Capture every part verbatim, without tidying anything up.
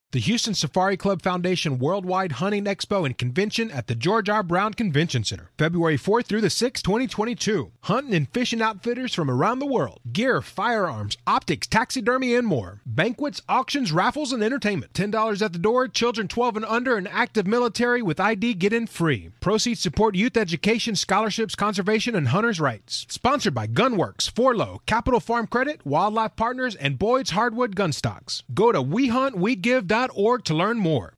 The Houston Safari Club Foundation Worldwide Hunting Expo and Convention at the George R. Brown Convention Center, February fourth through the sixth, twenty twenty-two. Hunting and fishing outfitters from around the world. Gear, firearms, optics, taxidermy, and more. Banquets, auctions, raffles, and entertainment. ten dollars at the door. Children twelve and under and active military with I D get in free. Proceeds support youth education, scholarships, conservation, and hunters' rights. Sponsored by Gunworks, Forlow, Capital Farm Credit, Wildlife Partners, and Boyd's Hardwood Gun Stocks. Go to we hunt we give dot org to learn more.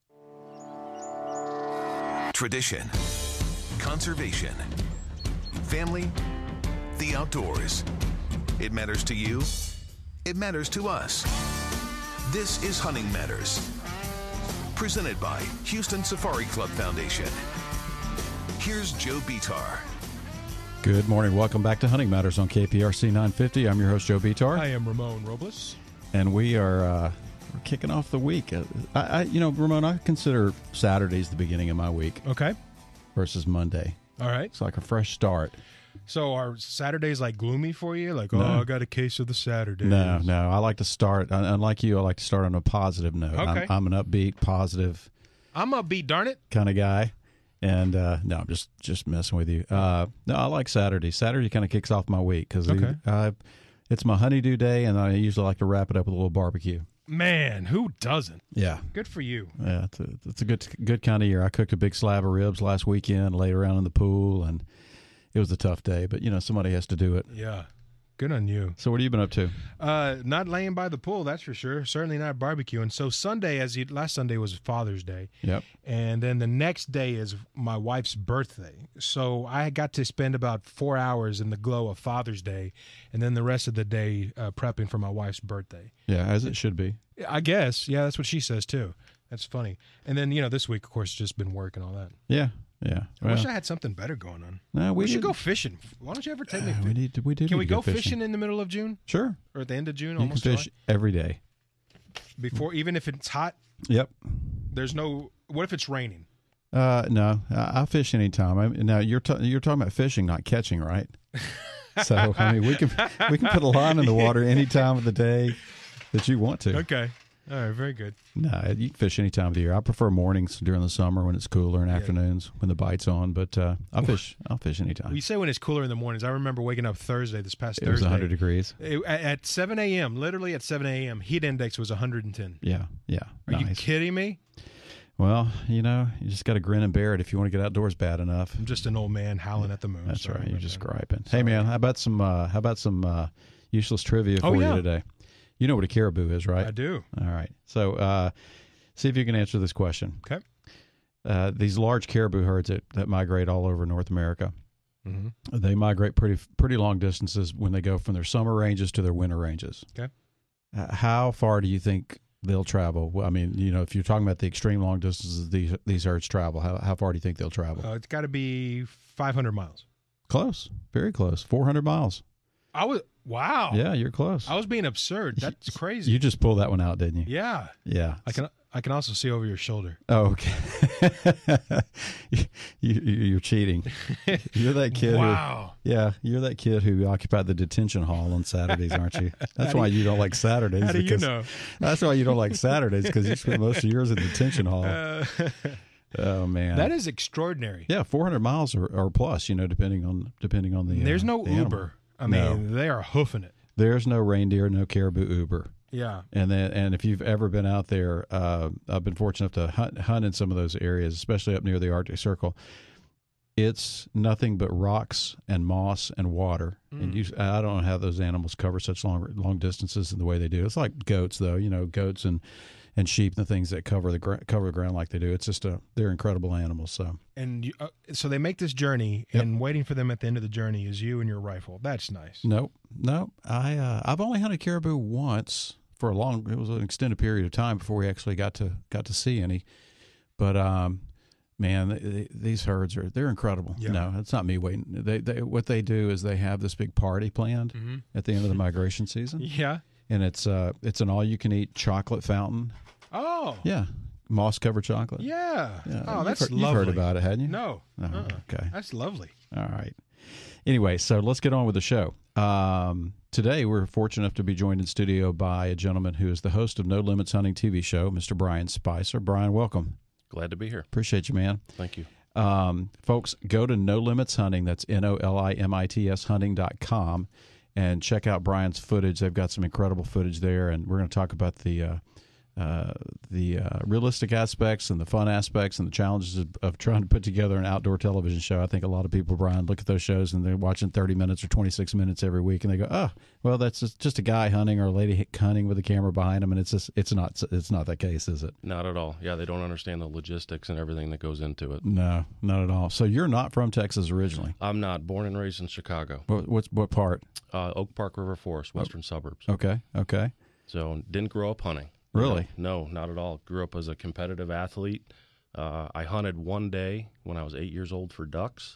Tradition, conservation, family, the outdoors. It matters to you. It matters to us. This is Hunting Matters, presented by Houston Safari Club Foundation. Here's Joe Betar. Good morning. Welcome back to Hunting Matters on K P R C nine fifty. I'm your host, Joe Betar. I am Ramon Robles. And we are uh, we're kicking off the week. I, I, you know, Ramon, I consider Saturdays the beginning of my week. Okay. Versus Monday. All right. It's like a fresh start. So are Saturdays like gloomy for you? Like, oh, No. I got a case of the Saturdays. No, no. I like to start, unlike you, I like to start on a positive note. Okay. I'm, I'm an upbeat, positive I'm upbeat, darn it. kind of guy. And uh, no, I'm just, just messing with you. Uh, no, I like Saturday. Saturday kind of kicks off my week because Okay. it's my honeydew day, and I usually like to wrap it up with a little barbecue. Man, who doesn't? Yeah. Good for you. Yeah, it's a, it's a good good kind of year. I cooked a big slab of ribs last weekend, laid around in the pool, and it was a tough day. But, you know, somebody has to do it. Yeah. Good on you. So what have you been up to? Uh, not laying by the pool, that's for sure. Certainly not barbecuing. So Sunday, as you, last Sunday was Father's Day. Yep. And then the next day is my wife's birthday. So I got to spend about four hours in the glow of Father's Day, and then the rest of the day uh, prepping for my wife's birthday. Yeah, as it should be. I guess. Yeah, that's what she says, too. That's funny. And then, you know, this week, of course, just been work and all that. Yeah, yeah. I Well, wish I had something better going on. no, We, we, should did- go fishing. Why don't you ever take me Uh, fishing? we need to. We do. Can need we to go fishing. in the middle of June? Sure. Or at the end of June? You can Almost fish every day. July? Before, even if it's hot, Yep. there's no. What if it's raining? Uh, no, I, I'll fish anytime. I, now you're t- you're talking about fishing, not catching, right? So I mean, we can we can put a line in the water any time of the day that you want to. Okay. All right. Very good. No, you can fish any time of the year. I prefer mornings during the summer when it's cooler, and afternoons when the bite's on. But uh, I'll fish. I'll fish anytime. You say when it's cooler in the mornings. I remember waking up Thursday, this past It was Thursday. one hundred degrees. It- at at seven a.m., literally at seven a.m., heat index was one hundred ten. Yeah, yeah. Are you nice. kidding me? Well, you know, you just got to grin and bear it if you want to get outdoors bad enough. I'm just an old man howling at the moon. That's Sorry right. You're about just that. griping. Hey, man, how about some? Uh, how about some uh, useless trivia Oh, for yeah. you today? You know what a caribou is, right? I do. All right. So, uh, see if you can answer this question. Okay. Uh, these large caribou herds that, that migrate all over North America, Mm-hmm. they migrate pretty pretty long distances when they go from their summer ranges to their winter ranges. Okay. Uh, how far do you think they'll travel? Well, I mean, you know, if you're talking about the extreme long distances these these herds travel, how how far do you think they'll travel? Uh, it's got to be five hundred miles. Close, very close, four hundred miles. I was wow. Yeah, you're close. I was being absurd. That's crazy. You just pulled that one out, didn't you? yeah. Yeah. I can. I can also see over your shoulder. Oh, okay. you, you, you're cheating. You're that kid. Wow. Who, yeah, you're that kid who occupied the detention hall on Saturdays, aren't you? That's do why you don't like Saturdays. How do you because, know? That's why you don't like Saturdays because you spent most of yours in detention hall. Uh, Oh man, that is extraordinary. yeah, four hundred miles or, or plus. You know, depending on depending on the. There's uh, no the animal. Uber. I No. mean, they are hoofing it. There's no reindeer, no caribou Uber. Yeah. And then, and if you've ever been out there, uh, I've been fortunate enough to hunt, hunt in some of those areas, especially up near the Arctic Circle. It's nothing but rocks and moss and water. And you, I don't know how those animals cover such long long distances in the way they do. It's like goats, though. You know, goats and, and sheep and the things that cover the gr- cover the ground like they do. It's just a they're incredible animals. So And you, uh, so they make this journey, Yep. and waiting for them at the end of the journey is you and your rifle. That's nice. nope, nope. I uh, I've only hunted caribou once for a long. It was an extended period of time before we actually got to got to see any. But um, man, they, they, these herds are they're incredible. Yeah. No, it's not me waiting. They they what they do is they have this big party planned Mm-hmm. at the end of the migration season, Yeah. and it's uh it's an all you can eat chocolate fountain. Oh. Yeah, moss covered chocolate. Yeah. Yeah, Oh, you've that's heard, lovely. You've heard about it, hadn't you? No. Oh, Uh-uh. okay. That's lovely. All right. Anyway, so let's get on with the show. Um, today, we're fortunate enough to be joined in studio by a gentleman who is the host of No Limits Hunting T V show, Mister Brian Spicer. Brian, welcome. Glad to be here. Appreciate you, man. Thank you. Um, folks, go to No Limits Hunting. That's N O L I M I T S hunting dot com and check out Brian's footage. They've got some incredible footage there, and we're going to talk about the uh, uh, the uh, realistic aspects and the fun aspects and the challenges of, of trying to put together an outdoor television show. I think a lot of people, Brian, look at those shows and they're watching thirty minutes or twenty-six minutes every week, and they go, "Oh, well, that's just, just a guy hunting or a lady hunting with a camera behind them." And it's just, it's not it's not that case, is it? Not at all. Yeah, they don't understand the logistics and everything that goes into it. No, not at all. So you're not from Texas originally? I'm not. Born and raised in Chicago. What what's, what part? Uh, Oak Park River Forest, western oh. suburbs. Okay, okay. So didn't grow up hunting. Really? No, not at all. Grew up as a competitive athlete. Uh, I hunted one day when I was eight years old for ducks,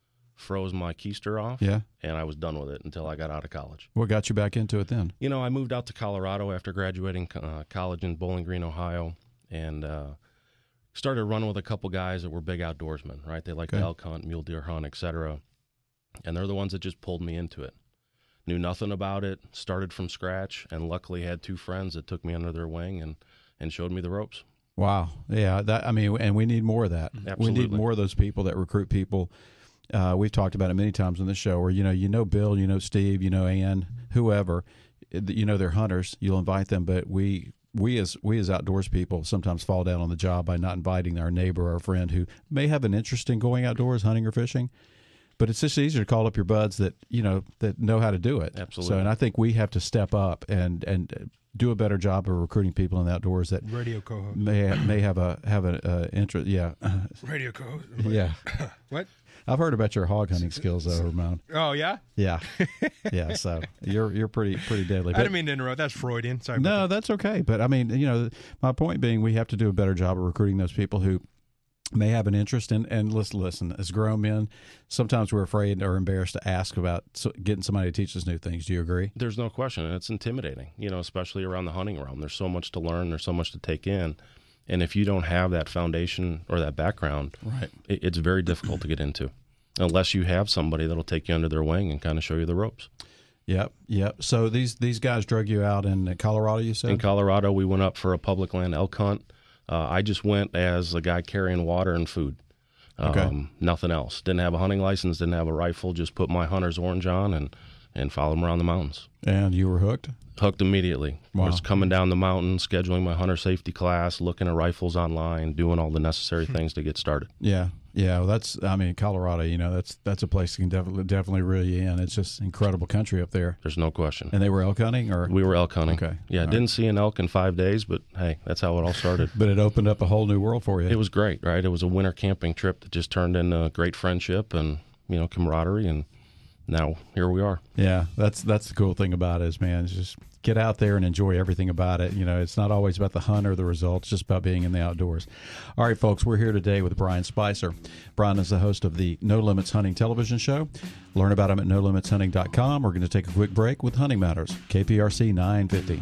froze my keister off, yeah, and I was done with it until I got out of college. What got you back into it then? You know, I moved out to Colorado after graduating uh, college in Bowling Green, Ohio, and uh, started running with a couple guys that were big outdoorsmen, right? They like okay. to elk hunt, mule deer hunt, et cetera. And they're the ones that just pulled me into it. Knew nothing about it, started from scratch, and luckily had two friends that took me under their wing and, and showed me the ropes. Wow. Yeah, that I mean, and we need more of that. Absolutely. We need more of those people that recruit people. Uh, we've talked about it many times on the show where, you know, you know Bill, you know Steve, you know Ann, whoever, you know they're hunters. You'll invite them, but we we as we as outdoors people sometimes fall down on the job by not inviting our neighbor or friend who may have an interest in going outdoors, hunting or fishing. But it's just easier to call up your buds that, you know, that know how to do it. Absolutely. So, and I think we have to step up and, and do a better job of recruiting people in the outdoors that Radio co-host. may may have a have an uh, interest. Yeah. Radio co-host. Yeah. What? I've heard about your hog hunting skills, though, Ramon. Oh yeah. Yeah. Yeah. So you're you're pretty pretty deadly. I didn't mean to interrupt. That's Freudian. Sorry. No, about that. that's okay. But I mean, you know, my point being, we have to do a better job of recruiting those people who may have an interest in, and listen, listen, as grown men, sometimes we're afraid or embarrassed to ask about getting somebody to teach us new things. Do you agree? There's no question, and it's intimidating, you know, especially around the hunting realm. There's so much to learn. There's so much to take in. And if you don't have that foundation or that background, right, it, it's very difficult to get into unless you have somebody that'll take you under their wing and kind of show you the ropes. Yep, yep. So these, these guys drug you out in Colorado, you said? In Colorado, we went up for a public land elk hunt. Uh, I just went as a guy carrying water and food. Um, okay. Nothing else. Didn't have a hunting license, didn't have a rifle, just put my hunter's orange on and, and followed him around the mountains. And you were hooked? Hooked immediately. Wow. I was coming down the mountain, scheduling my hunter safety class, looking at rifles online, doing all the necessary things to get started. Yeah. Yeah, well, that's, I mean, Colorado, you know, that's that's a place that can definitely definitely reel you in. It's just incredible country up there. There's no question. And they were elk hunting? Or We were elk hunting. Okay. Yeah, all didn't right. see an elk in five days, but hey, that's how it all started. But it opened up a whole new world for you. It was great, right? It was a winter camping trip that just turned into a great friendship and, you know, camaraderie, and now here we are. Yeah, that's that's the cool thing about it is, man, is just get out there and enjoy everything about it. You know, it's not always about the hunt or the results, just about being in the outdoors. All right, folks, we're here today with Brian Spicer. Brian is the host of the No Limits Hunting television show. Learn about him at no limits hunting dot com. We're going to take a quick break with Hunting Matters, K P R C nine fifty.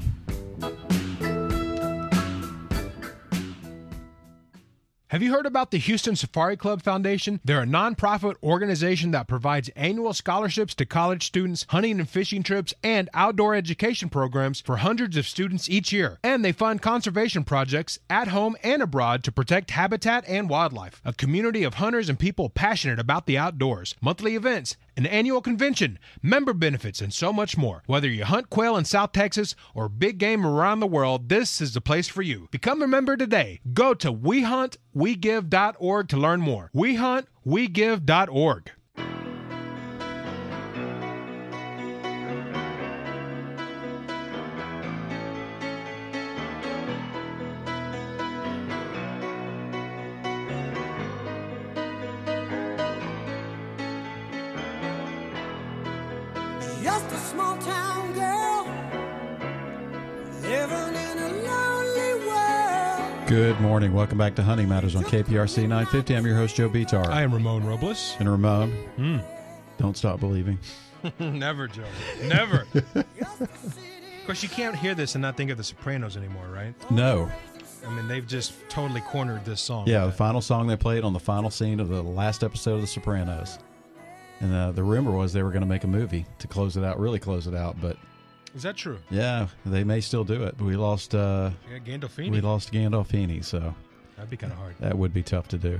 Have you heard about the Houston Safari Club Foundation? They're a nonprofit organization that provides annual scholarships to college students, hunting and fishing trips, and outdoor education programs for hundreds of students each year. And they fund conservation projects at home and abroad to protect habitat and wildlife. A community of hunters and people passionate about the outdoors. Monthly events, an annual convention, member benefits, and so much more. Whether you hunt quail in South Texas or big game around the world, this is the place for you. Become a member today. Go to we hunt we give dot org to learn more. we hunt we give dot org. Just a small town girl living in a lonely world. Good morning. Welcome back to Hunting Matters on K P R C nine fifty. I'm your host, Joe Betar. I am Ramon Robles. And Ramon, Mm. don't stop believing. Never, Joe. Never. Of course, you can't hear this and not think of The Sopranos anymore, right? No. I mean, they've just totally cornered this song. Yeah, the with that. final song they played on the final scene of the last episode of The Sopranos. And uh, the rumor was they were going to make a movie to close it out, really close it out. But Is that true? yeah, they may still do it. We lost. Uh, Yeah, Gandolfini. we lost Gandolfini, so That'd be kind of hard. that would be tough to do.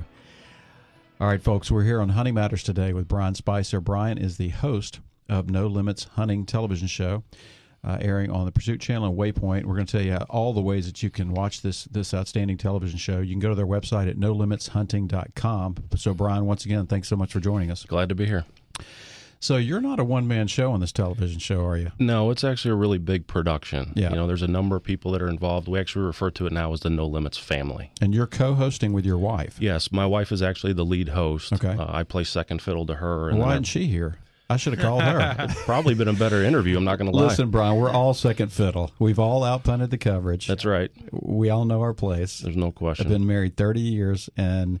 All right, folks, we're here on Hunting Matters today with Brian Spicer. Brian is the host of No Limits Hunting television show, uh, airing on the Pursuit Channel and Waypoint. We're going to tell you all the ways that you can watch this this outstanding television show. You can go to their website at no limits hunting dot com. So, Brian, once again, thanks so much for joining us. Glad to be here. So, you're not a one-man show on this television show, are you? No, it's actually a really big production. Yeah. You know, there's a number of people that are involved. We actually refer to it now as the No Limits family. And you're co-hosting with your wife. Yes, my wife is actually the lead host. Okay. Uh, I play second fiddle to her. And Why then isn't she here? I should have called her. I've probably been a better interview, I'm not going to lie. Listen, Brian, we're all second fiddle. We've all outpunted the coverage. That's right. We all know our place. There's no question. I've been married thirty years, and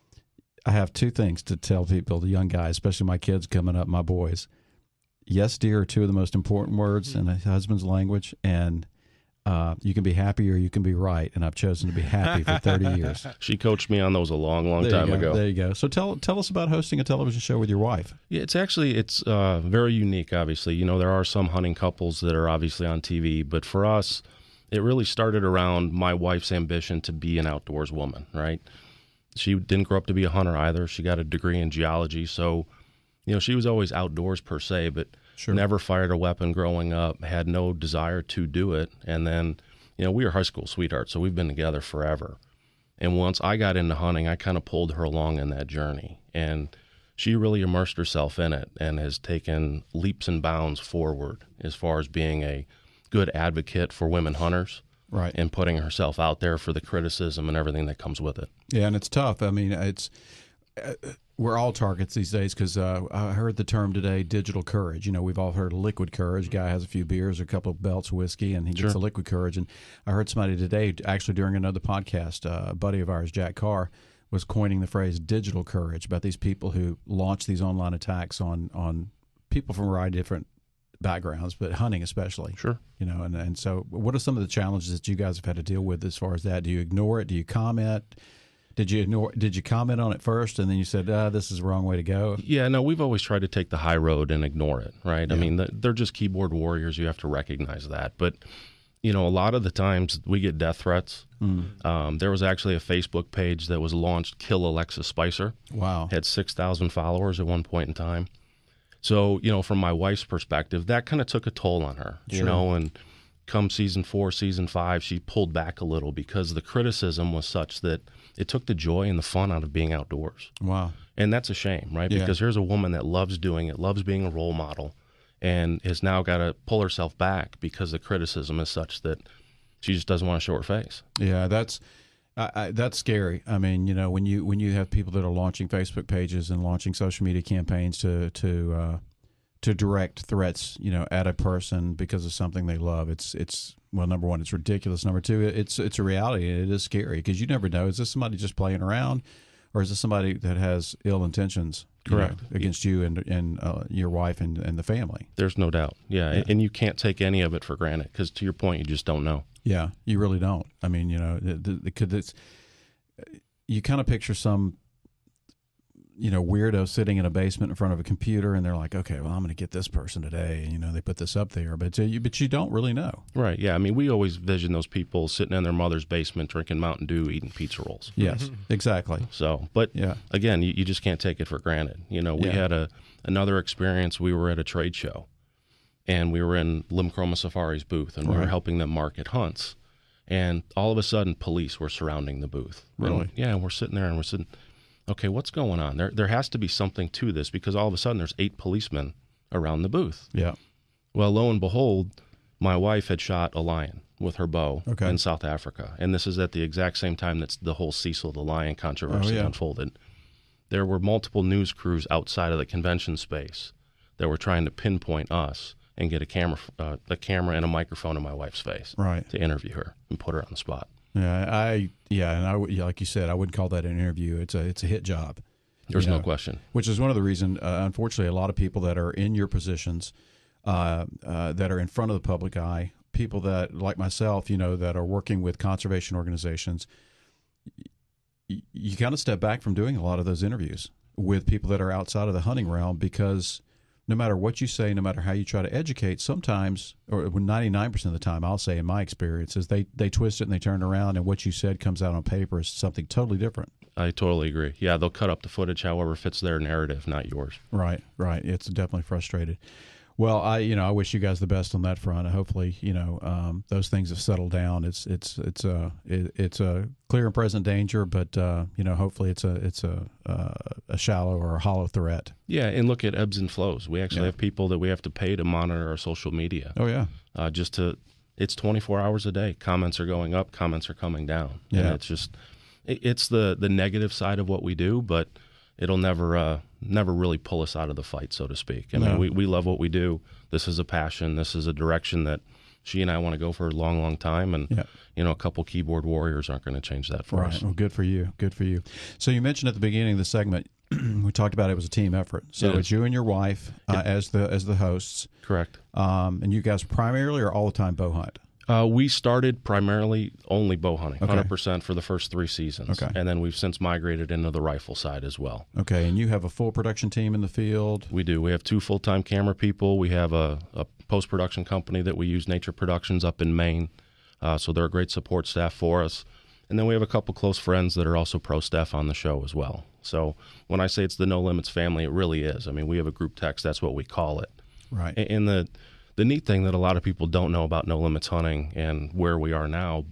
I have two things to tell people, the young guys, especially my kids coming up, my boys. Yes, dear are two of the most important words in a husband's language, and uh, you can be happy or you can be right, and I've chosen to be happy for thirty years. She coached me on those a long, long There time you go. ago. There you go. So tell tell us about hosting a television show with your wife. Yeah, it's actually it's uh, very unique. Obviously, you know there are some hunting couples that are obviously on T V, but for us, it really started around my wife's ambition to be an outdoors woman. Right? She didn't grow up to be a hunter either. She got a degree in geology, so you know she was always outdoors per se, but Sure. never fired a weapon growing up. Had no desire to do it, and then you know we were high school sweethearts, so we've been together forever. And once I got into hunting, I kind of pulled her along in that journey. And she really immersed herself in it and has taken leaps and bounds forward as far as being a good advocate for women hunters Right. and putting herself out there for the criticism and everything that comes with it. Yeah, and it's tough. I mean, it's uh, we're all targets these days because uh, I heard the term today, digital courage. You know, we've all heard of liquid courage. Guy has a few beers, a couple of belts of whiskey, and he gets Sure. a liquid courage. And I heard somebody today, actually during another podcast, uh, a buddy of ours, Jack Carr, was coining the phrase digital courage about these people who launch these online attacks on on people from a variety of different backgrounds, but hunting especially. Sure. You know, and, and so what are some of the challenges that you guys have had to deal with as far as that? Do you ignore it? Do you comment? Did you ignore? Did you comment on it first, and then you said, uh, "This is the wrong way to go"? Yeah, no, we've always tried to take the high road and ignore it, right? I Yeah. mean, th- they're just keyboard warriors. You have to recognize that. But, you know, a lot of the times we get death threats. Mm. Um, there was actually a Facebook page that was launched, Kill Alexis Spicer. Wow. Had six thousand followers at one point in time. So, you know, from my wife's perspective, that kind of took a toll on her, you Sure. know, and come season four, season five, she pulled back a little because the criticism was such that it took the joy and the fun out of being outdoors. Wow. And that's a shame, right? Yeah. Because here's a woman that loves doing it, loves being a role model, and has now got to pull herself back because the criticism is such that she just doesn't want to show her face. Yeah, that's I, I, that's scary. I mean, you know, when you when you have people that are launching Facebook pages and launching social media campaigns to to uh, to direct threats, you know, at a person because of something they love, it's it's well, number one, it's ridiculous. Number two, it's it's a reality, and it is scary because you never know, is this somebody just playing around, or is this somebody that has ill intentions, you know, Correct. against you and and uh, your wife and, and the family? There's no doubt. Yeah. Yeah. And you can't take any of it for granted because, to your point, you just don't know. Yeah, you really don't. I mean, you know, the, the, the, 'cause it's, you kind of picture some, you know, weirdo sitting in a basement in front of a computer, and they're like, okay, well, I'm going to get this person today, and you know, they put this up there, but uh, you, but you don't really know. Right. Yeah. I mean, we always vision those people sitting in their mother's basement drinking Mountain Dew, eating pizza rolls. Yes, exactly. So, but Yeah. again, you, you just can't take it for granted. You know, we Yeah. had a another experience. We were at a trade show, and we were in Limcroma Safari's booth, and we were Right. helping them market hunts. And all of a sudden, police were surrounding the booth. Really? And, yeah, we're sitting there, and we're sitting. Okay, what's going on? There, there has to be something to this because all of a sudden, there's eight policemen around the booth. Yeah. Well, lo and behold, my wife had shot a lion with her bow Okay. in South Africa. And this is at the exact same time that the whole Cecil the lion controversy Oh, yeah. unfolded. There were multiple news crews outside of the convention space that were trying to pinpoint us and get a camera, uh, a camera and a microphone in my wife's face Right. to interview her and put her on the spot. Yeah. I yeah, and I would- yeah, like you said, I wouldn't call that an interview. It's a it's a hit job. There's You no know, question. Which is one of the reasons, uh, unfortunately, a lot of people that are in your positions, uh, uh, that are in front of the public eye, people that, like myself, you know, that are working with conservation organizations, y- you kind of step back from doing a lot of those interviews with people that are outside of the hunting realm, because no matter what you say, no matter how you try to educate, sometimes, or ninety-nine percent of the time, I'll say in my experience, is they, they twist it and they turn it around, and what you said comes out on paper as something totally different. I totally agree. Yeah, they'll cut up the footage however fits their narrative, not yours. Right, right. It's definitely frustrated. Well, I, you know, I wish you guys the best on that front. Hopefully, you know, um, those things have settled down. It's, it's, it's a, it, it's a clear and present danger, but uh, you know, hopefully, it's a, it's a, uh, a shallow or a hollow threat. Yeah, and look at ebbs and flows. We actually Yeah. have people that we have to pay to monitor our social media. Oh yeah, Uh, just to, it's twenty-four hours a day. Comments are going up, comments are coming down. Yeah. And it's just, it, it's the the negative side of what we do, but it'll never uh, never really pull us out of the fight, so to speak. I mean, No. we, we love what we do. This is a passion. This is a direction that she and I want to go for a long, long time. And, Yeah. you know, a couple keyboard warriors aren't going to change that for right. us. Well, good for you. Good for you. So you mentioned at the beginning of the segment, we talked about it was a team effort. So It is. it's you and your wife uh, as the as the hosts, Correct. um, and you guys primarily or all the time bow hunt. Uh, we started primarily only bow hunting, Okay. one hundred percent for the first three seasons. Okay. And then we've since migrated into the rifle side as well. Okay, and you have a full production team in the field. We do. We have two full-time camera people. We have a, a post-production company that we use, Nature Productions, up in Maine. Uh, so they're a great support staff for us. And then we have a couple close friends that are also pro staff on the show as well. So when I say it's the No Limits family, it really is. I mean, we have a group text. That's what we call it. Right. A- And the the neat thing that a lot of people don't know about No Limits Hunting and where we are now,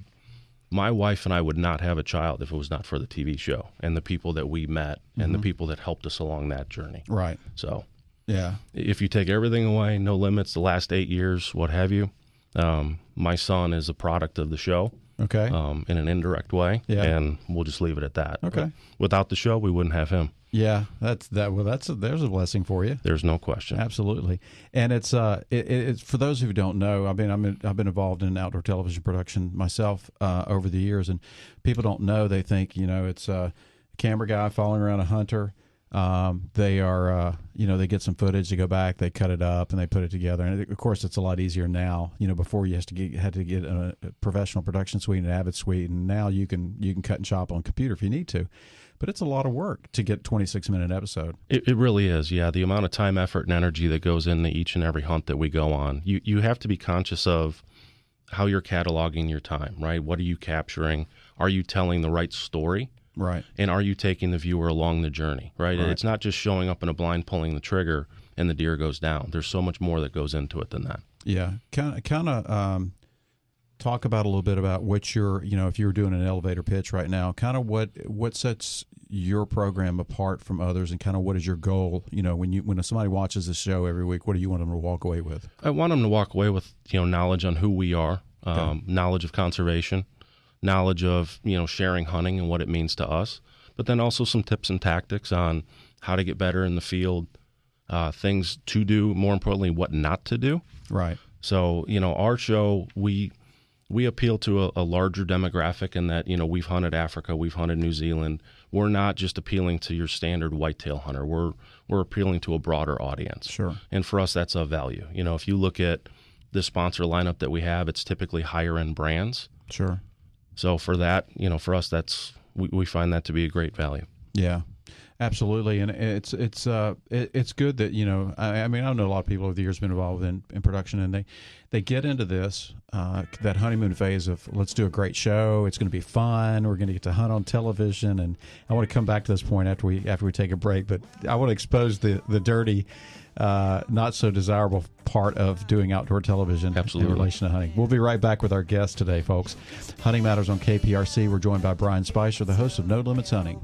my wife and I would not have a child if it was not for the T V show and the people that we met and the people that helped us along that journey. Right. So Yeah. if you take everything away, No Limits, the last eight years, what have you, um, my son is a product of the show. Okay. Um, in an indirect way, Yeah. and we'll just leave it at that. Okay. But without the show, we wouldn't have him. yeah. That's that. Well, that's a, there's a blessing for you. There's no question. Absolutely. And it's uh, it, it's for those who don't know. I mean, I'm in, I've been involved in outdoor television production myself uh, over the years, and people don't know. They think you know it's a camera guy following around a hunter. Um, they are, uh, you know, they get some footage, they go back, they cut it up, and they put it together. And of course, it's a lot easier now. You know, before you have to get, had to get a, a professional production suite, an Avid suite, and now you can you can cut and chop on computer if you need to. But it's a lot of work to get a twenty-six minute episode. It, it really is, yeah. The amount of time, effort, and energy that goes into each and every hunt that we go on, you you have to be conscious of how you're cataloging your time, right? What are you capturing? Are you telling the right story? Right. And are you taking the viewer along the journey, right? Right. It's not just showing up in a blind, pulling the trigger, and the deer goes down. There's so much more that goes into it than that. Yeah, kind of, kind of um, talk about a little bit about what you're, you know, if you were doing an elevator pitch right now, kind of what what sets your program apart from others, and kind of what is your goal? You know, when you when somebody watches this show every week, what do you want them to walk away with? I want them to walk away with, you know, knowledge on who we are, um, Okay. knowledge of conservation, knowledge of, you know, sharing hunting and what it means to us, but then also some tips and tactics on how to get better in the field, uh, things to do, more importantly, what not to do. Right. So, you know, our show, we we appeal to a, a larger demographic in that, you know, we've hunted Africa, we've hunted New Zealand. We're not just appealing to your standard whitetail hunter. We're we're appealing to a broader audience. Sure. And for us, that's of value. You know, if you look at the sponsor lineup that we have, it's typically higher end brands. Sure. So for that, you know, for us, that's we, we find that to be a great value. Yeah, absolutely, and it's it's uh it, it's good that you know I, I mean I know a lot of people over the years been involved in, in production, and they they get into this uh, that honeymoon phase of let's do a great show, it's going to be fun, we're going to get to hunt on television, and I want to come back to this point after we after we take a break, but I want to expose the the dirty. Uh, not so desirable part of doing outdoor television Absolutely. in relation to hunting. We'll be right back with our guest today, folks. Hunting Matters on K P R C. We're joined by Brian Spicer, the host of No Limits Hunting.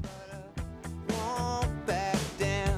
Won't back down.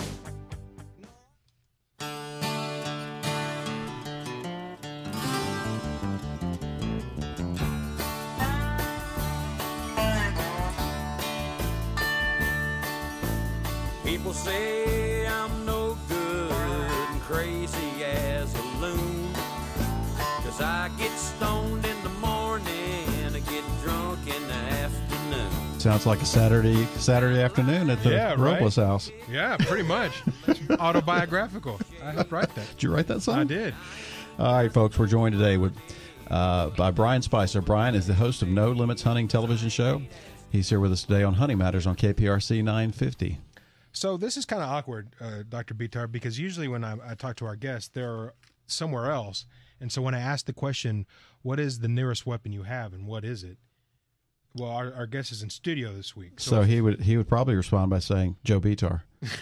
People say I'm no good and crazy as a loon, 'cause I get stoned in the morning and I get drunk in the afternoon. Sounds like a Saturday Saturday afternoon at the Yeah, right. Robles house. Yeah, pretty much. It's autobiographical. I helped write that. Did you write that song? I did. All right, folks, we're joined today with uh, by Brian Spicer. Brian is the host of No Limits Hunting television show. He's here with us today on Hunting Matters on K P R C nine fifty. So this is kind of awkward, uh, Doctor Bitar, because usually when I, I talk to our guests, they're somewhere else. And so when I ask the question, what is the nearest weapon you have and what is it? Well, our, our guest is in studio this week. So, so he would he would probably respond by saying, Joe Bitar.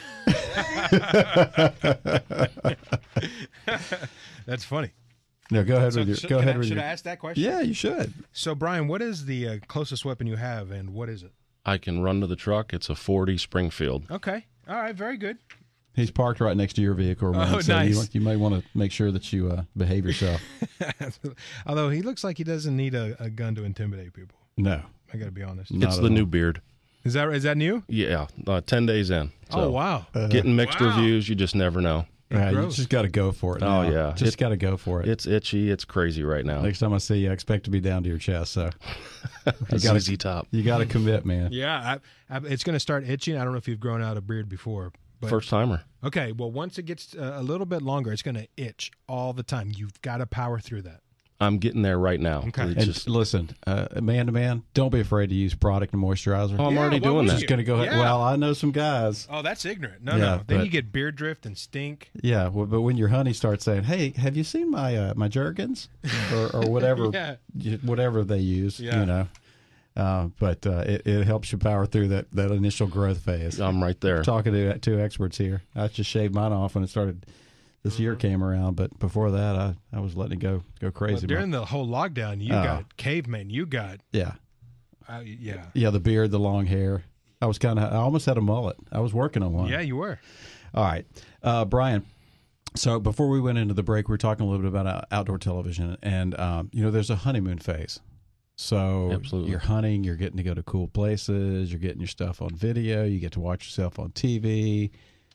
That's funny. No, go ahead so with your. Should, go ahead I, with should your. I ask that question? Yeah, you should. So, Brian, what is the uh, closest weapon you have and what is it? I can run to the truck. It's a forty Springfield. Okay. All right. Very good. He's parked right next to your vehicle, man, oh, so nice. you, you may want to make sure that you uh, behave yourself. Although he looks like he doesn't need a, a gun to intimidate people. No. I got to be honest. Not It's at the all. new beard. Is that is that new? Yeah, uh, ten days in. So Oh, wow. Uh, getting mixed Wow. reviews, you just never know. Yeah, you gross. just got to go for it. Oh, now. yeah. Just It- got to go for it. It's itchy. It's crazy right now. Next time I see you, I expect to be down to your chest. So A gotta- Z Z top. you got to commit, man. Yeah. I, I, it's going to start itching. I don't know if you've grown out a beard before. But, First timer. Okay. Well, once it gets uh, a little bit longer, it's going to itch all the time. You've got to power through that. I'm getting there right now. Okay. It's And just, listen, uh, man to man, don't be afraid to use product and moisturizer. oh, I'm Yeah, already why doing would that. you? Just going to go ahead. Yeah. Well, I know some guys. Oh, that's ignorant. No, Yeah, no. Then but- you get beard drift and stink. Yeah, well, but when your honey starts saying, "Hey, have you seen my uh, my Jergens?" or, or whatever, Yeah. y- whatever they use, Yeah. you know, uh, but uh, it, it helps you power through that, that initial growth phase. I'm right there. Talking to two experts here, I just shaved mine off when it started. This year came around, but before that, I, I was letting it go go Well, crazy. during the whole lockdown, you Oh. got caveman. You got, yeah, uh, yeah. yeah, the beard, the long hair. I was kind of, I almost had a mullet. I was working on one. Yeah, you were. All right, uh, Brian. So before we went into the break, we were talking a little bit about uh, outdoor television, and um, you know, there's a honeymoon phase. So Absolutely. you're hunting, you're getting to go to cool places, you're getting your stuff on video, you get to watch yourself on T V.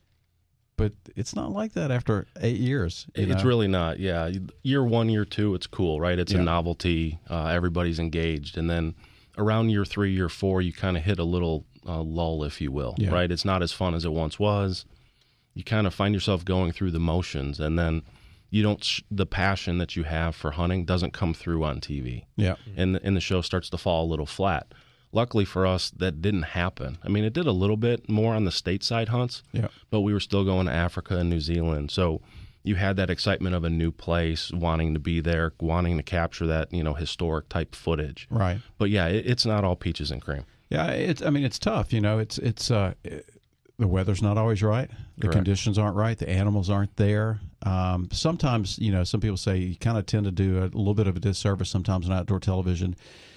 But it's not like that after eight years. you It's know? really not. Yeah. Year one, year two, it's cool, right? It's Yeah. a novelty. Uh, everybody's engaged. And then around year three, year four, you kind of hit a little uh, lull, if you will, Yeah. right? It's not as fun as it once was. You kind of find yourself going through the motions, and then you don't, sh- the passion that you have for hunting doesn't come through on T V. Yeah. And, the, and the show starts to fall a little flat. Luckily for us, that didn't happen. I mean, it did a little bit more on the stateside hunts, Yeah. but we were still going to Africa and New Zealand. So you had that excitement of a new place, wanting to be there, wanting to capture that, you know, historic type footage. Right. But yeah, it, it's not all peaches and cream. Yeah. It's. I mean, it's tough. You know, it's it's. Uh, the weather's not always right. The Correct. conditions aren't right. The animals aren't there. Um, sometimes, you know, some people say you kind of tend to do a little bit of a disservice sometimes on outdoor television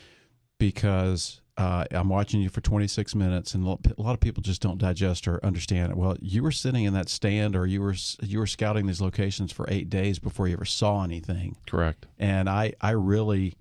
because uh, I'm watching you for twenty-six minutes, and a lot of people just don't digest or understand it. Well, you were sitting in that stand, or you were you were scouting these locations for eight days before you ever saw anything. Correct. And I, I really,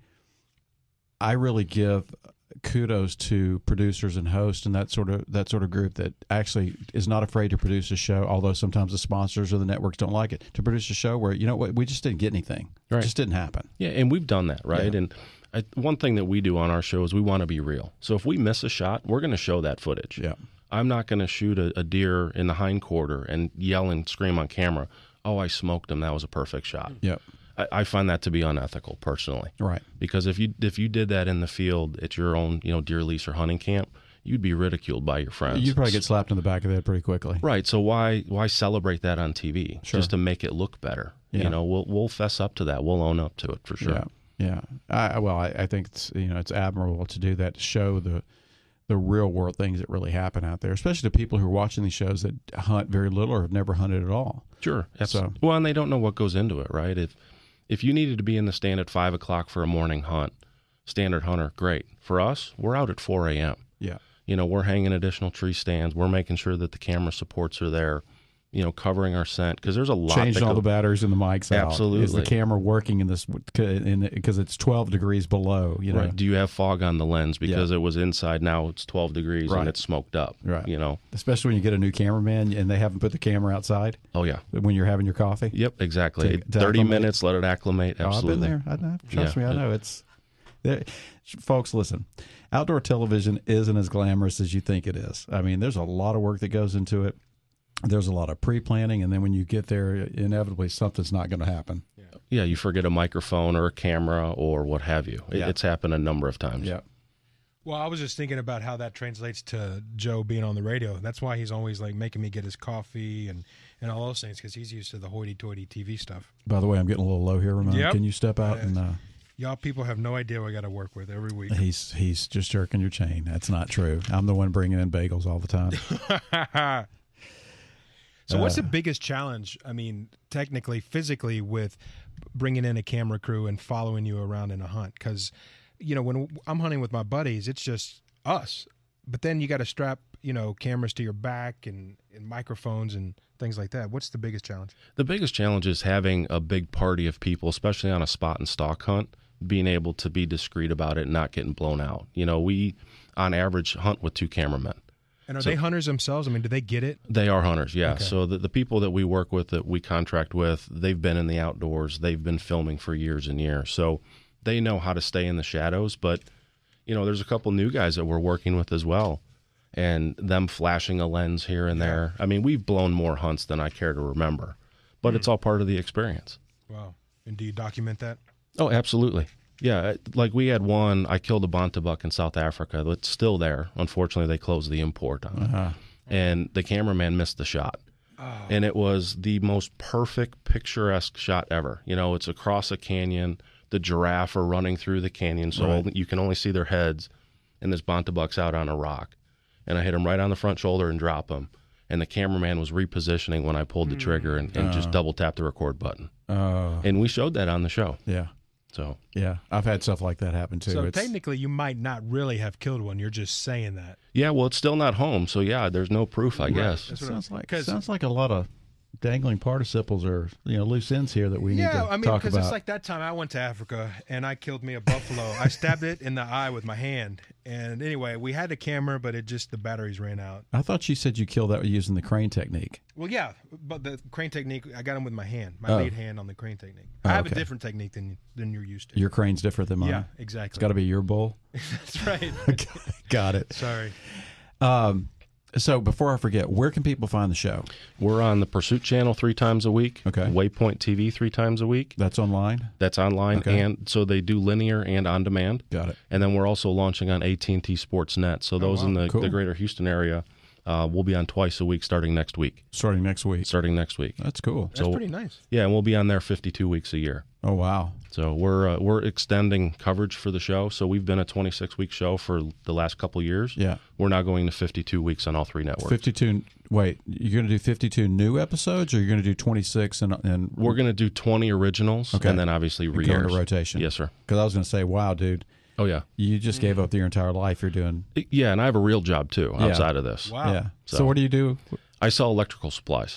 I really give kudos to producers and hosts and that sort of that sort of group that actually is not afraid to produce a show. Although sometimes the sponsors or the networks don't like it, to produce a show where you know what, we just didn't get anything. It Right. just didn't happen. Yeah, and we've done that, right? Yeah. And I, one thing that we do on our show is we want to be real. So if we miss a shot, we're going to show that footage. Yeah. I'm not going to shoot a, a deer in the hind quarter and yell and scream on camera, oh, I smoked him. That was a perfect shot. Yep. I, I find that to be unethical personally. Right. Because if you if you did that in the field at your own, you know, deer lease or hunting camp, you'd be ridiculed by your friends. You'd probably get slapped in the back of the head pretty quickly. Right. So why why celebrate that on T V? Sure. Just to make it look better. Yeah. You know, we'll we'll fess up to that. We'll own up to it for sure. Yeah. Yeah. I, well, I, I think it's you know it's admirable to do that, to show the the real world things that really happen out there, especially to people who are watching these shows that hunt very little or have never hunted at all. Sure. So- Well, and they don't know what goes into it, right? If if you needed to be in the stand at five o'clock for a morning hunt, standard hunter, great. For us, we're out at four a.m. Yeah. You know, we're hanging additional tree stands. We're making sure that the camera supports are there. You know, covering our scent, because there's a lot. Changing that all go- the batteries and the mics out. Is the Absolutely. camera working in this because it's twelve degrees below? You know. Right. Do you have fog on the lens because it was inside? Now it's twelve degrees Right. and it's smoked up. Right. You know. Especially when you get a new cameraman and they haven't put the camera outside Oh yeah. when you're having your coffee. Yep. Exactly. To- to Thirty acclimate. minutes. Let it acclimate. Oh, I've Absolutely. been there. I know. Trust Yeah. me, I know. It's there. Folks, listen. Outdoor television isn't as glamorous as you think it is. I mean, there's a lot of work that goes into it. There's a lot of pre-planning, and then when you get there, inevitably something's not going to happen. Yeah. Yeah, you forget a microphone or a camera or what have you. It, Yeah. It's happened a number of times. Yeah. Well, I was just thinking about how that translates to Joe being on the radio. That's why he's always like making me get his coffee and, and all those things, because he's used to the hoity-toity T V stuff. By the way, I'm getting a little low here, Ramon. Yep. Can you step out Yeah. and? Uh, Y'all people have no idea what I got to work with every week. he's he's just jerking your chain. That's not true. I'm the one bringing in bagels all the time. So what's Uh, the biggest challenge, I mean, technically, physically, with bringing in a camera crew and following you around in a hunt? Because, you know, when I'm hunting with my buddies, it's just us. But then you got to strap, you know, cameras to your back and, and microphones and things like that. What's the biggest challenge? The biggest challenge is having a big party of people, especially on a spot and stalk hunt, being able to be discreet about it and not getting blown out. You know, we, on average, hunt with two cameramen. And are So- they hunters themselves? I mean, do they get it? They are hunters, yeah. Okay. So the, the people that we work with, that we contract with, they've been in the outdoors. They've been filming for years and years. So they know how to stay in the shadows. But, you know, there's a couple new guys that we're working with as well. And them flashing a lens here and there. I mean, we've blown more hunts than I care to remember. But it's all part of the experience. Wow. And do you document that? Oh, absolutely. Yeah, like we had one, I killed a banta buck in South Africa that's still there. Unfortunately, they closed the import on it. Uh-huh. And the cameraman missed the shot. And it was the most perfect, picturesque shot ever. You know, it's across a canyon. The giraffe are running through the canyon, so Right. you can only see their heads. And this banta buck's out on a rock. And I hit him right on the front shoulder and drop him. And the cameraman was repositioning when I pulled the trigger and, and just double tapped the record button. Uh, And we showed that on the show. yeah. So Yeah. I've had stuff like that happen too. So It's- technically, you might not really have killed one. You're just saying that. yeah, well, it's still not home, so yeah, there's no proof, I guess. That's what I'm- sounds like 'cause- sounds like a lot of dangling participles or you know loose ends here that we need Yeah, to I mean, talk because about. it's like that time I went to Africa and I killed me a buffalo. I stabbed it in the eye with my hand. And anyway, we had a camera, but it just, the batteries ran out. I thought you said you killed that using the crane technique. Well, yeah, but the crane technique, I got him with my hand, my Oh. lead hand on the crane technique. Oh, I have okay. a different technique than than you're used to. Your crane's different than mine. yeah, It's exactly. got to be your bull. That's right. Got it. Sorry. Um, so before I forget, where can people find the show? We're on the Pursuit Channel three times a week. Okay. Waypoint T V three times a week. That's online. That's online, Okay. and so they do linear and on demand. Got it. And then we're also launching on A T and T Sportsnet. So those wow. in the, Cool. the greater Houston area, uh, we'll be on twice a week starting next week. Starting next week. Starting next week. That's cool. That's So- pretty nice. Yeah, and we'll be on there fifty-two weeks a year. Oh wow. So we're uh, we're extending coverage for the show. So we've been a twenty-six week show for the last couple years. Yeah. We're now going to fifty-two weeks on all three networks. fifty-two. Wait, you're going to do fifty-two new episodes, or you're going to do twenty-six and and We're going to do twenty originals, Okay. and then obviously go re-airs. into rotation? Yes, sir. Because I was going to say, wow, dude, Oh yeah, you just gave up your entire life. You're doing yeah. And I have a real job too Yeah. outside of this. Wow. yeah. So, So- what do you do? I sell electrical supplies.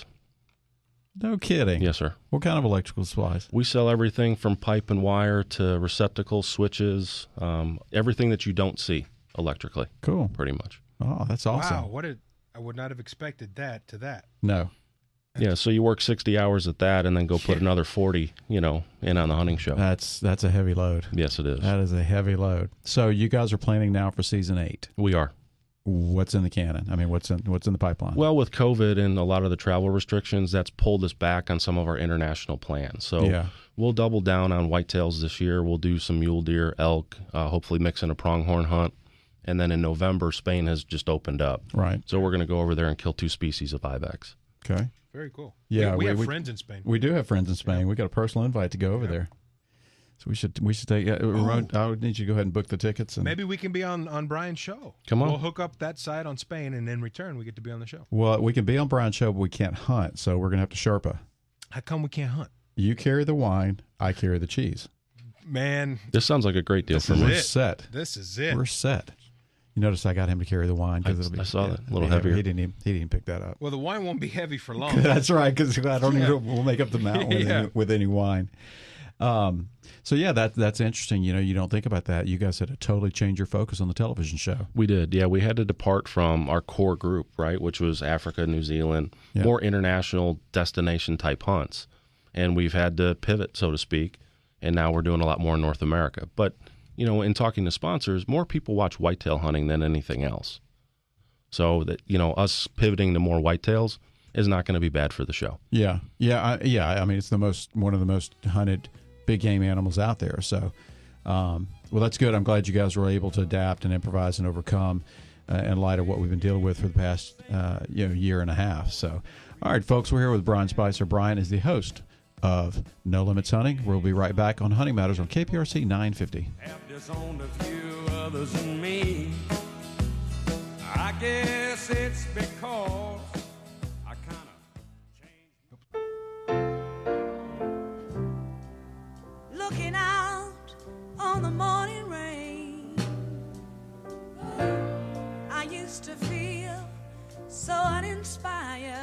No kidding. Yes, sir. What kind of electrical supplies? We sell everything from pipe and wire to receptacles, switches, um, everything that you don't see electrically, Cool. pretty much. Oh, that's awesome. Wow. What a, I would not have expected that to that. No. Yeah, so you work sixty hours at that, and then go put another forty, you know, in on the hunting show. That's that's a heavy load. Yes, it is. That is a heavy load. So you guys are planning now for season eight. We are. What's in the cannon? I mean, what's in what's in the pipeline? Well, with COVID and a lot of the travel restrictions, that's pulled us back on some of our international plans. So Yeah. we'll double down on whitetails this year. We'll do some mule deer, elk, uh, hopefully mix in a pronghorn hunt. And then in November, Spain has just opened up. Right. So we're going to go over there and kill two species of ibex. Okay. Very cool. Yeah, We, we we- have we- friends in Spain. We do have friends in Spain. We got a personal invite to go over there. So we should we should take. Yeah, Ramon, I would need you to go ahead and book the tickets. And, Maybe we can be on, on Brian's show. Come on. We'll hook up that side on Spain, and in return, we get to be on the show. Well, we can be on Brian's show, but we can't hunt. So we're gonna have to Sherpa. How come we can't hunt? You carry the wine. I carry the cheese. Man, This sounds like a great deal This for is me. We're it. set. this is it. We're set. You notice I got him to carry the wine I- because it'll be. I saw that. A little he- heavier. He didn't. Even, he didn't pick that up. Well, the wine won't be heavy for long. That's right, because I don't even. We'll make up the mountain with, Yeah. any, with any wine. Um, so yeah, that that's interesting. You know, you don't think about that. You guys had to totally change your focus on the television show. We did. Yeah, we had to depart from our core group, right, which was Africa, New Zealand, Yeah. more international destination type hunts. And we've had to pivot, so to speak. And now we're doing a lot more in North America. But, you know, in talking to sponsors, more people watch whitetail hunting than anything else. So that, you know, us pivoting to more whitetails, is not going to be bad for the show. Yeah, yeah, I, yeah. I mean, it's the most one of the most hunted big game animals out there. So, um, well, that's good. I'm glad you guys were able to adapt and improvise and overcome uh, in light of what we've been dealing with for the past uh, you know year and a half. So, all right, folks, we're here with Brian Spicer. Brian is the host of No Limits Hunting. We'll be right back on Hunting Matters on K P R C nine fifty. Have disowned a few others than me. I guess it's because I kind of Looking out on the morning rain, I used to feel so uninspired.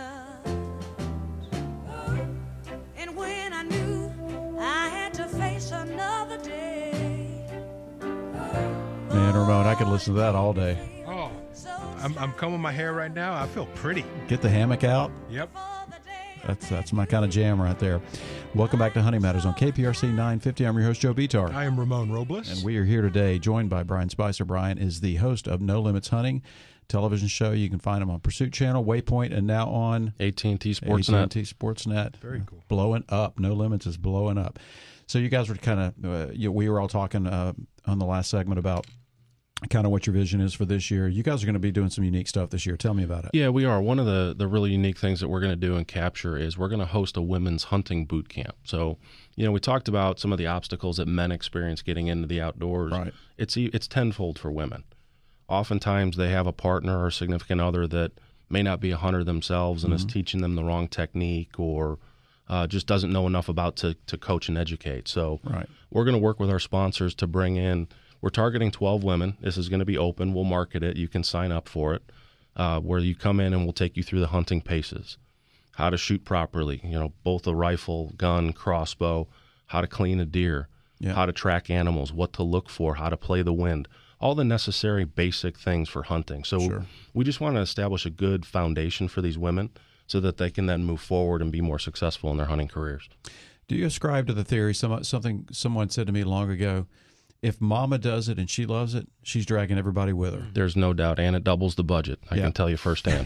And when I knew I had to face another day, Man, Ramon, I could listen to that all day. Oh, I'm, I'm combing my hair right now. I feel pretty. Get the hammock out. Yep. That's that's my kind of jam right there. Welcome back to Hunting Matters on K P R C nine fifty. I'm your host, Joe Betar. I am Ramon Robles. And we are here today joined by Brian Spicer. Brian is the host of No Limits Hunting television show. You can find him on Pursuit Channel, Waypoint, and now on A T and T Sportsnet. A T and T Sportsnet. Very cool. Blowing up. No Limits is blowing up. So you guys were kind of, uh, you, we were all talking uh, on the last segment about kind of what your vision is for this year. You guys are going to be doing some unique stuff this year. Tell me about it. Yeah, we are. One of the, the really unique things that we're going to do in Capture is we're going to host a women's hunting boot camp. So, you know, we talked about some of the obstacles that men experience getting into the outdoors. Right. It's it's tenfold for women. Oftentimes they have a partner or significant other that may not be a hunter themselves and Mm-hmm. is teaching them the wrong technique or uh, just doesn't know enough about to, to coach and educate. So Right. we're going to work with our sponsors to bring in, we're targeting twelve women. This is going to be open. We'll market it. You can sign up for it, uh, where you come in and we'll take you through the hunting paces, how to shoot properly, you know, both a rifle, gun, crossbow, how to clean a deer, Yeah. how to track animals, what to look for, how to play the wind, all the necessary basic things for hunting. So Sure. we just want to establish a good foundation for these women so that they can then move forward and be more successful in their hunting careers. Do you ascribe to the theory, some, something someone said to me long ago, if mama does it and she loves it, she's dragging everybody with her. There's no doubt, and it doubles the budget. I Yeah. can tell you firsthand.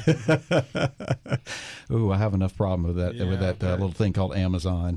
Ooh, I have enough problem with that Yeah, with that uh, okay. little thing called Amazon.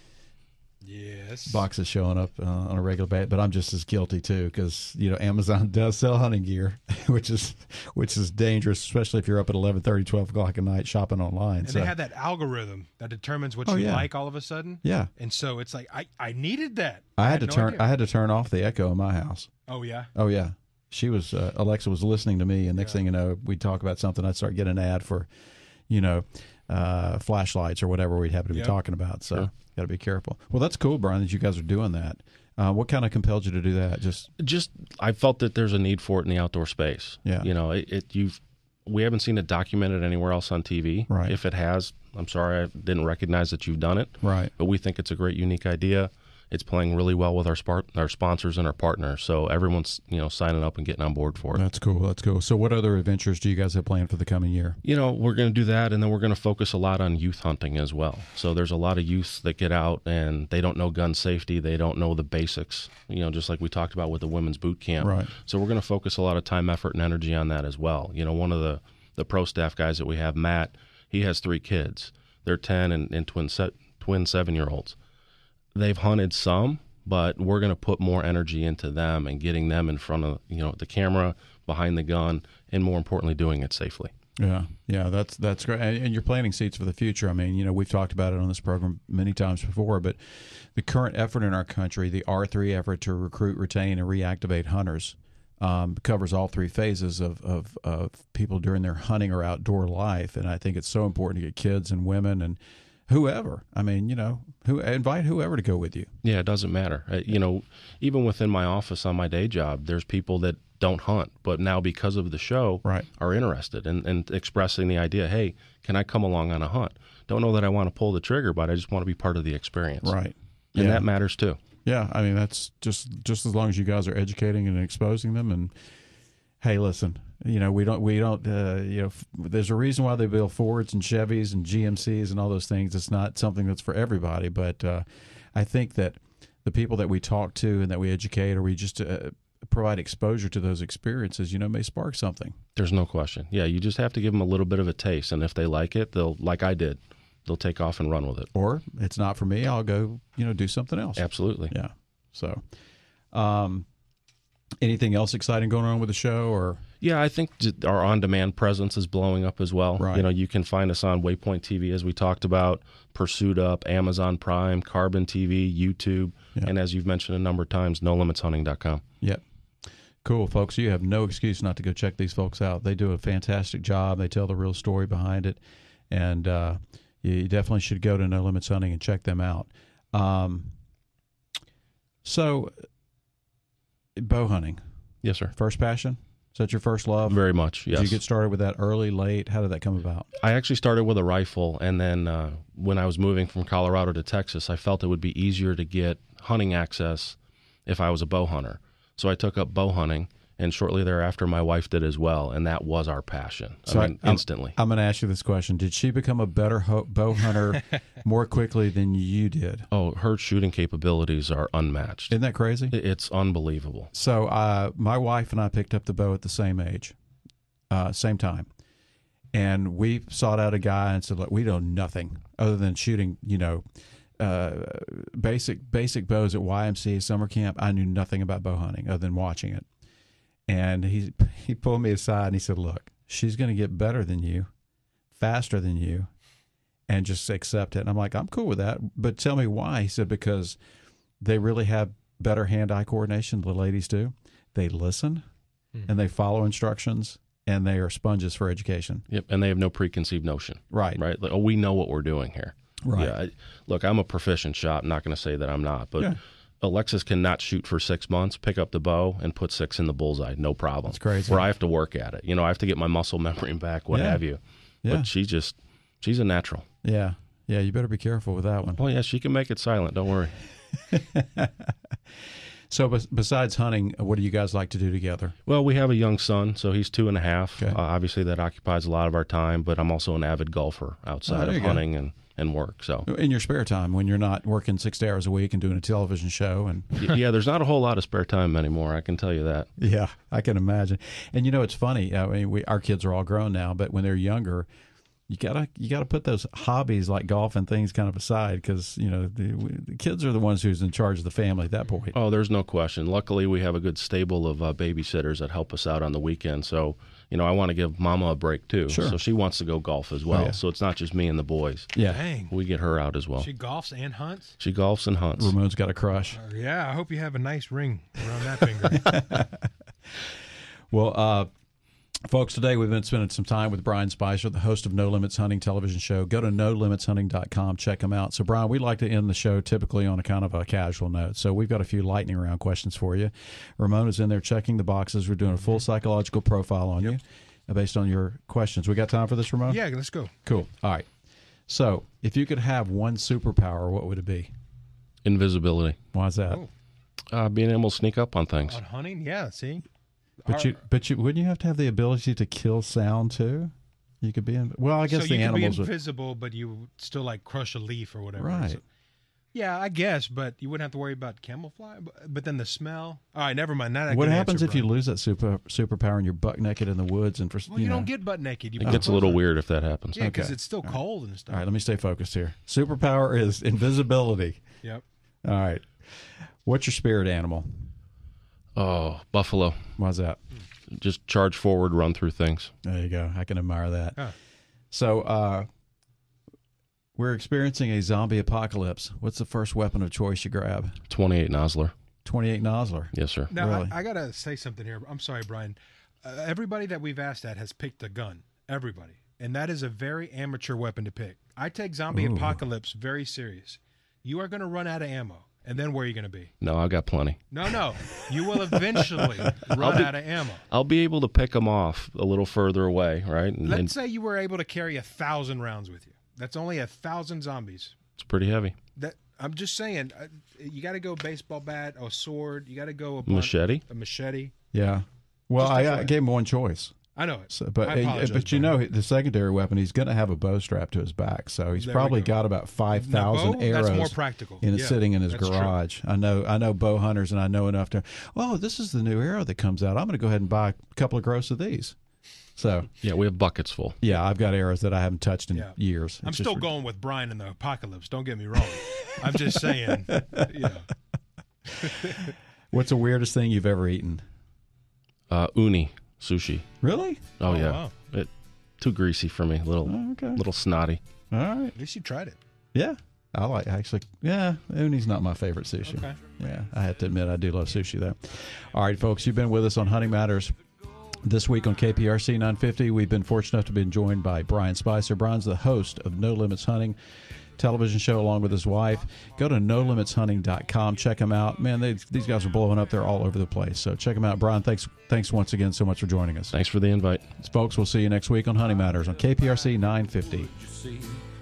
Yes. Boxes showing up uh, on a regular basis, but I'm just as guilty too because you know Amazon does sell hunting gear, which is which is dangerous, especially if you're up at eleven thirty, twelve o'clock at night shopping online. And so, they have that algorithm that determines what Oh, you yeah. like all of a sudden. yeah, And so it's like, I, I needed that. I had to no turn idea. I had to turn off the Echo in my house. Oh, yeah. Oh yeah, she was uh, Alexa was listening to me, and next thing you know, we'd talk about something. I'd start getting an ad for, you know, uh, flashlights or whatever we'd happen to be Yep. talking about. So Sure. got to be careful. Well, that's cool, Brian, that you guys are doing that. Uh, what kind of compelled you to do that? Just Just, I felt that there's a need for it in the outdoor space. Yeah. You know, it, it you've, we haven't seen it documented anywhere else on T V. Right. If it has, I'm sorry, I didn't recognize that you've done it. right. But we think it's a great, unique idea. It's playing really well with our spart- our sponsors and our partners. So everyone's, you know, signing up and getting on board for it. That's cool. That's cool. So, what other adventures do you guys have planned for the coming year? You know, we're going to do that, and then we're going to focus a lot on youth hunting as well. So there's a lot of youth that get out, and they don't know gun safety. They don't know the basics, you know, just like we talked about with the women's boot camp. Right. So we're going to focus a lot of time, effort, and energy on that as well. You know, one of the, the pro staff guys that we have, Matt, he has three kids. They're ten and, and twin, se- twin seven-year-olds. They've hunted some, but we're going to put more energy into them and getting them in front of, you know, the camera, behind the gun, and more importantly, doing it safely. Yeah, yeah, that's that's great. And, and you're planting seeds for the future. I mean, you know, we've talked about it on this program many times before, but the current effort in our country, the R three effort to recruit, retain, and reactivate hunters, um, covers all three phases of, of, of people during their hunting or outdoor life. And I think it's so important to get kids and women and whoever. I mean, you know, who invite whoever to go with you. Yeah, it doesn't matter. Uh, you know, even within my office on my day job, there's people that don't hunt, but now because of the show Right. are interested and in, in expressing the idea, hey, can I come along on a hunt? Don't know that I want to pull the trigger, but I just want to be part of the experience. Right. And Yeah. that matters too. Yeah, I mean that's just just as long as you guys are educating and exposing them. And hey, listen, you know we don't we don't uh, you know f- there's a reason why they build Fords and Chevys and G M Cs and all those things. It's not something that's for everybody, but uh, I think that the people that we talk to and that we educate, or we just uh, provide exposure to those experiences, you know, may spark something. There's no question. Yeah, you just have to give them a little bit of a taste, and if they like it, they'll, like I did, they'll take off and run with it. Or it's not for me, I'll go, you know, do something else. Absolutely. Yeah. So, um, anything else exciting going on with the show, or? Yeah, I think j- our on-demand presence is blowing up as well. Right. You know, you can find us on Waypoint T V, as we talked about, Pursuit Up, Amazon Prime, Carbon T V, YouTube, Yeah. and as you've mentioned a number of times, no limits hunting dot com. Yep. Cool, folks. You have no excuse not to go check these folks out. They do a fantastic job. They tell the real story behind it, and uh, you definitely should go to No Limits Hunting and check them out. Um, so, bow hunting, Yes, sir. first passion? Is that your first love? Very much, yes. Did you get started with that early, late? How did that come about? I actually started with a rifle, and then uh, when I was moving from Colorado to Texas, I felt it would be easier to get hunting access if I was a bow hunter. So I took up bow hunting, and shortly thereafter, my wife did as well, and that was our passion. So I mean, I'm- instantly. I'm going to ask you this question. Did she become a better ho- bow hunter more quickly than you did? Oh, her shooting capabilities are unmatched. Isn't that crazy? It- It's unbelievable. So uh, my wife and I picked up the bow at the same age, uh, same time. And we sought out a guy and said, look, we know nothing other than shooting, you know, uh, basic basic bows at Y M C A summer camp. I knew nothing about bow hunting other than watching it. And he he pulled me aside and he said, look, she's going to get better than you, faster than you, and just accept it. And I'm like, I'm cool with that. But tell me why. He said, because they really have better hand-eye coordination than the ladies do. They listen Hmm. and they follow instructions, and they are sponges for education. Yep, and they have no preconceived notion. Right. Right? Like, oh, we know what we're doing here. Right. Yeah. I, look, I'm a proficient shot. I'm not going to say that I'm not, but Yeah. Alexis cannot shoot for six months, pick up the bow, and put six in the bullseye. No problem. That's crazy. Where I have to work at it. You know, I have to get my muscle memory back, what Yeah. have you. Yeah. But she just, she's a natural. Yeah. Yeah, you better be careful with that one. Oh, yeah, she can make it silent. Don't worry. So bes- besides hunting, what do you guys like to do together? Well, we have a young son, so he's two and a half. Okay. Uh, obviously, that occupies a lot of our time, but I'm also an avid golfer Oh, outside there of you go. hunting and, and work. So, In your spare time, when you're not working six hours a week and doing a television show. And y- yeah, there's not a whole lot of spare time anymore. I can tell you that. yeah, I can imagine. And you know, it's funny. I mean, we, our kids are all grown now, but when they're younger, you gotta you gotta put those hobbies like golf and things kind of aside, because you know the, we, the kids are the ones who's in charge of the family at that point. Oh, there's no question. Luckily, we have a good stable of uh, babysitters that help us out on the weekend. So, you know, I want to give Mama a break too. Sure. So she wants to go golf as well. Oh, yeah. So it's not just me and the boys. Yeah, Dang. We get her out as well. She golfs and hunts? She golfs and hunts. Ramon's got a crush. Uh, yeah, I hope you have a nice ring around that finger. Well, uh, folks, today we've been spending some time with Brian Spicer, the host of No Limits Hunting television show. Go to no limits hunting dot com, check him out. So, Brian, we like to end the show typically on a kind of a casual note. So we've got a few lightning round questions for you. Ramon is in there checking the boxes. We're doing a full psychological profile on you uh, based on your questions. We got time for this, Ramon? Yeah, let's go. Cool. All right. So, if you could have one superpower, what would it be? Invisibility. Why is that? Oh. Uh, being able to sneak up on things. On hunting? Yeah, see? But Our- you, but you, wouldn't you have to have the ability to kill sound too? You could be in. Well, I guess so the you could be animals would. invisible, but you would still like crush a leaf or whatever. Right. So- yeah, I guess, but you wouldn't have to worry about camouflage. But, but then the smell. All right, never mind. Not a What good happens answer, if you Brian. lose that super superpower and you're buck naked in the woods and for Well, you, know? don't get butt naked. You It put gets a clothes little on. weird if that happens. Yeah, because Okay. it's still cold and stuff. All right, let me stay focused here. Superpower is invisibility. Yep. All right. What's your spirit animal? Oh, buffalo. Why's that? Just charge forward, run through things. There you go. I can admire that. Huh. So, uh, we're experiencing a zombie apocalypse. What's the first weapon of choice you grab? twenty-eight Nosler. twenty-eight Nosler. Yes, sir. Now, Really? I, I got to say something here. I'm sorry, Brian. Uh, everybody that we've asked that has picked a gun. Everybody. And that is a very amateur weapon to pick. I take zombie Ooh. apocalypse very serious. You are going to run out of ammo. And then where are you going to be? No, I got plenty. No, no. You will eventually run be- out of ammo. I'll be able to pick them off a little further away, right? And, Let's and say you were able to carry a thousand rounds with you. That's only a thousand zombies. it's pretty heavy. That I'm just saying, uh, you got to go baseball bat, a sword. You got to go a blunt- Machete. a machete. Yeah. Well, Just I, a I flag. gave him one choice. I know it. So, but I apologize, but you Brian. know the secondary weapon, he's going to have a bow strapped to his back, so he's There we probably go. got about five Now, thousand bow, arrows. that's more practical. And it's Yeah, sitting in his that's true. garage. I know I know bow hunters, and I know enough to. Well, this is the new arrow that comes out. I'm going to go ahead and buy a couple of gross of these. So Yeah, we have buckets full. yeah, I've got arrows that I haven't touched in Yeah. years. I'm It's still just- going with Brian in the apocalypse. Don't get me wrong. I'm just saying, you know. What's the weirdest thing you've ever eaten? Uh, uni sushi. Really? Oh, Oh, yeah, wow. it too greasy for me. Little Oh, okay. little snotty. All right. At least you tried it. Yeah, I like actually. Yeah, uni's not my favorite sushi. Okay. Yeah, I have to admit I do love sushi though. All right, folks, you've been with us on Hunting Matters this week on K P R C nine fifty. We've been fortunate enough to be joined by Brian Spicer. Brian's the host of No Limits Hunting television show along with his wife. Go to no limits hunting dot com. Check them out. Man, they, these guys are blowing up. They're all over the place. So check them out. Brian, thanks thanks once again so much for joining us. Thanks for the invite. Folks, we'll see you next week on Hunting Matters on K P R C nine fifty. See